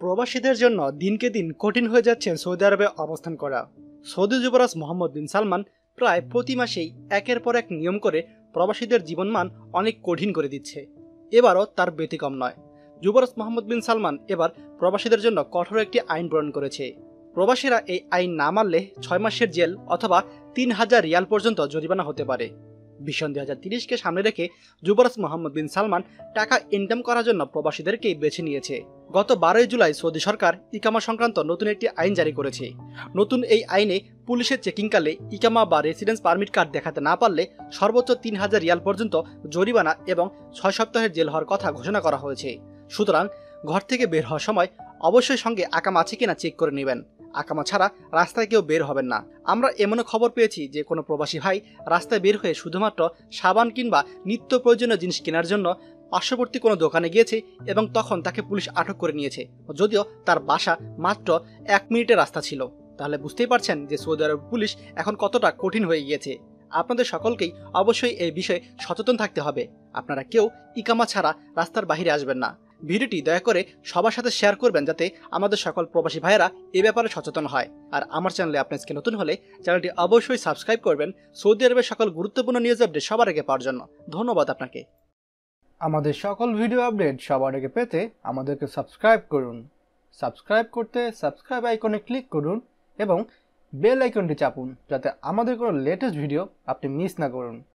প্রবাসীদের জন্য দিনকে দিন কঠিন হয়ে যাচ্ছে সৌদি আরবে অবস্থান করা। সৌদি যুবরাজ মোহাম্মদ বিন সালমান প্রায় প্রতি মাসেই একের পর এক নিয়ম করে প্রবাসীদের জীবনমান অনেক কঠিন করে দিচ্ছে। এবারও তার ব্যতিক্রম নয়। যুবরাজ মোহাম্মদ বিন সালমান এবার প্রবাসীদের জন্য কঠোর একটি আইন প্রণয়ন করেছে। প্রবাসীরা এই আইন না মানলে 6 মাসের জেল অথবা 3000 রিয়াল পর্যন্ত জরিমানা হতে পারে। ভীষণ 2030কে সামনে রেখে যুবরাজ মোহাম্মদ বিন সালমান টাকা ইনকাম করার জন্য প্রবাসীদেরকেই বেছে নিয়েছে। গত 12 জুলাই সৌদি সরকার ইকামা সংক্রান্ত নতুন একটি আইন জারি করেছে। নতুন এই আইনে পুলিশের চেকিংকালে ইকামা বা রেসিডেন্স পারমিট কার্ড দেখাতে না পারলে সর্বোচ্চ 3000 রিয়াল পর্যন্ত জরিমানা এবং 6 সপ্তাহের জেল হওয়ার কথা ঘোষণা করা হয়েছে। সুতরাং ঘর থেকে বের হওয়ার সময় অবশ্যই সঙ্গে আকামা আছে কিনা চেক করে নেবেন। আকামা ছাড়া রাস্তায় কেউ বের হবেন না। আমরা এমনও খবর পেয়েছি যে কোনো প্রবাসী ভাই রাস্তায় বের হয়ে শুধুমাত্র সাবান কিংবা নিত্য প্রয়োজনীয় জিনিস কেনার জন্য পার্শ্ববর্তী কোনো দোকানে গিয়েছে এবং তখন তাকে পুলিশ আটক করে নিয়েছে, যদিও তার বাসা মাত্র 1 মিনিটের রাস্তা ছিল। তাহলে বুঝতেই পারছেন যে সৌদি আরব পুলিশ এখন কতটা কঠিন হয়ে গিয়েছে। আপনাদের সকলকেই অবশ্যই এই বিষয়ে সচেতন থাকতে হবে। আপনারা কেউ ইকামা ছাড়া রাস্তার বাইরে আসবেন না। ভিডিওটি দয়া করে সবার সাথে শেয়ার করবেন যাতে আমাদের সকল প্রবাসী ভাইয়েরা এ ব্যাপারে সচেতন হয়। আর আমার চ্যানেলে আপনি আজকে নতুন হলে চ্যানেলটি অবশ্যই সাবস্ক্রাইব করবেন সৌদি আরবের সকল গুরুত্বপূর্ণ নিউজ আপডেট সবার আগে পাওয়ার জন্য। ধন্যবাদ আপনাকে। আমাদের সকল ভিডিও আপডেট সবার আগে পেতে আমাদেরকে সাবস্ক্রাইব করুন। সাবস্ক্রাইব করতে সাবস্ক্রাইব আইকনে ক্লিক করুন এবং বেল আইকনটি চাপুন যাতে আমাদের কোনো লেটেস্ট ভিডিও আপনি মিস না করুন।